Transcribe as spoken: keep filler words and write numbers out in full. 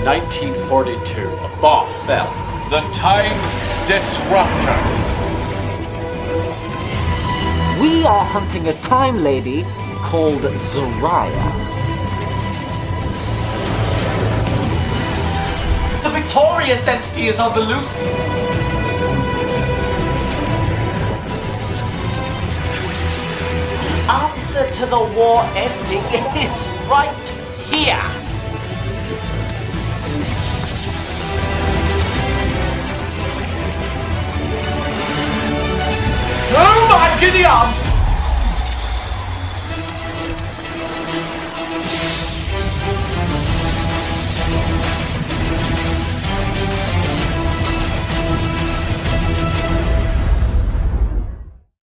nineteen forty-two, a bomb fell. The Time's Disruptor. We are hunting a time lady called Zariah. The victorious entity is on the loose. Answer to the war ending is right here. Oh my Gideon!